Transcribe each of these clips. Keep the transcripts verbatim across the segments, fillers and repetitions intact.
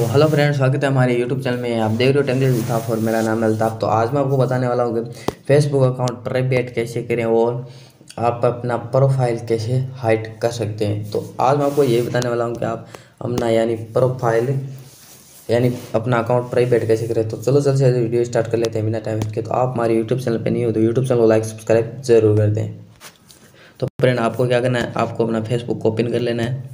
Hello friends, स्वागत है हमारे यूट्यूब चैनल में। आप देख रहे हो टेंगल अल्ताफ और मेरा नाम है अल्ताफ। तो आज मैं आपको बताने वाला हूँ कि फेसबुक अकाउंट प्राइवेट कैसे करें और आप अपना प्रोफाइल कैसे हाइड कर सकते हैं। तो आज मैं आपको ये बताने वाला हूँ कि आप अपना यानी प्रोफाइल यानी अपना अकाउंट प्राइवेट कैसे करें। तो चलो जल्द से जल्द वीडियो स्टार्ट कर लेते हैं बिना टाइम के। तो आप हमारे यूट्यूब चैनल पर नहीं हो तो यूट्यूब चैनल को लाइक सब्सक्राइब जरूर कर दें। तो फ्रेंड, आपको क्या करना है, आपको अपना फेसबुक ओपन कर लेना है।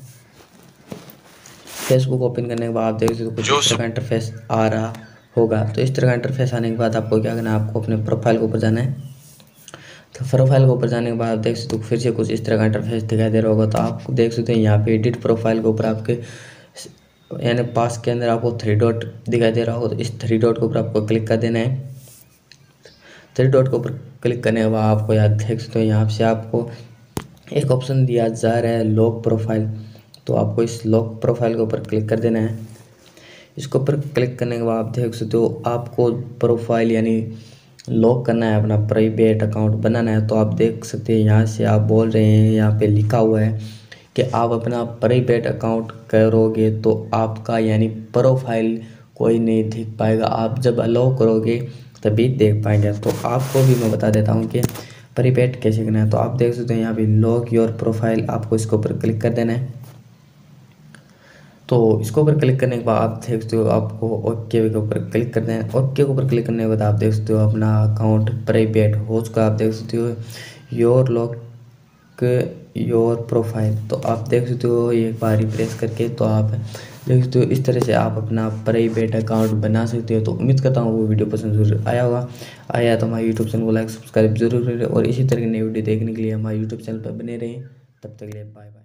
फेसबुक ओपन करने के बाद आप देख सकते हो कुछ इस तरह का इंटरफेस आ रहा होगा। तो इस तरह का इंटरफेस आने के बाद आपको क्या करना है, आपको अपने प्रोफाइल के ऊपर जाना है। तो प्रोफाइल के ऊपर जाने के बाद आप देख सकते हो फिर से कुछ इस तरह का इंटरफेस दिखाई दे रहा होगा। तो आप देख सकते हैं यहाँ पे एडिट प्रोफाइल के ऊपर आपके यानी पास के अंदर आपको थ्री डॉट दिखाई दे रहा होगा। तो इस थ्री डॉट के ऊपर आपको क्लिक कर देना है। थ्री डॉट के ऊपर क्लिक करने के बाद आपको यहाँ देख सकते हो यहाँ से आपको एक ऑप्शन दिया जा रहा है लॉक प्रोफाइल। तो आपको इस लॉक प्रोफाइल के ऊपर क्लिक कर देना है। इसके ऊपर क्लिक करने के बाद आप देख सकते हो आपको प्रोफाइल यानी लॉक करना है, अपना प्राइवेट अकाउंट बनाना है। तो आप देख सकते हैं यहाँ से आप बोल रहे हैं, यहाँ पे लिखा हुआ है कि आप अपना प्राइवेट अकाउंट करोगे तो आपका यानी प्रोफाइल कोई नहीं देख पाएगा, आप जब अलाउ करोगे तभी देख पाएंगे। तो आपको भी मैं बता देता हूँ कि प्राइवेट कैसे करना है। तो आप देख सकते हैं यहाँ पे लॉक योर प्रोफाइल, आपको इसके ऊपर क्लिक कर देना है। तो इसके ऊपर क्लिक करने के बाद आप देख सकते हो आपको ओके के ऊपर क्लिक करना है। ओके के ऊपर क्लिक करने के बाद आप देख सकते हो अपना अकाउंट प्राइवेट हो चुका। आप देख सकते हो योर लॉक योर प्रोफाइल। तो आप देख सकते हो एक बार रिफ्रेश करके तो आप देख सकते हो इस तरह से आप अपना प्राइवेट अकाउंट बना सकते हो। तो उम्मीद करता हूँ वो वीडियो पसंद जरूर आया होगा। आया तो हमारे यूट्यूब चैनल को लाइक सब्सक्राइब जरूर करें और इसी तरह की नई वीडियो देखने के लिए हमारे यूट्यूब चैनल पर बने रहें। तब तक के लिए बाय बाय।